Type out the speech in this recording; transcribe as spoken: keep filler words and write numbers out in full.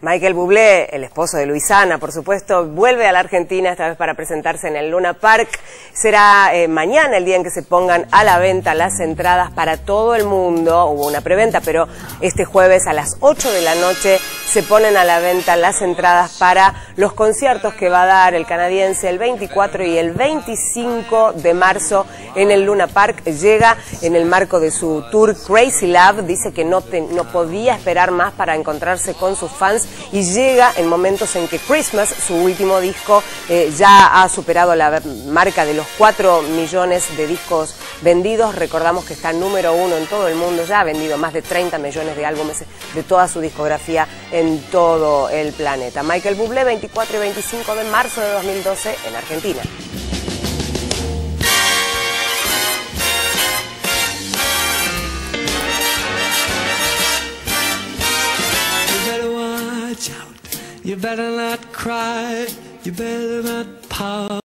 Michael Bublé, el esposo de Luisana, por supuesto, vuelve a la Argentina, esta vez para presentarse en el Luna Park. Será eh, mañana el día en que se pongan a la venta las entradas para todo el mundo. Hubo una preventa, pero este jueves a las ocho de la noche se ponen a la venta las entradas para los conciertos que va a dar el canadiense el veinticuatro y el veinticinco de marzo en el Luna Park. Llega en el marco de su tour Crazy Love, dice que no, te, no podía esperar más para encontrarse con sus fans, y llega en momentos en que Christmas, su último disco, eh, ya ha superado la marca de los cuatro millones de discos vendidos. Recordamos que está número uno en todo el mundo, ya ha vendido más de treinta millones de álbumes de toda su discografía en todo el planeta. Michael Bublé, veinticuatro y veinticinco de marzo de dos mil doce en Argentina. You better not cry, you better not pout.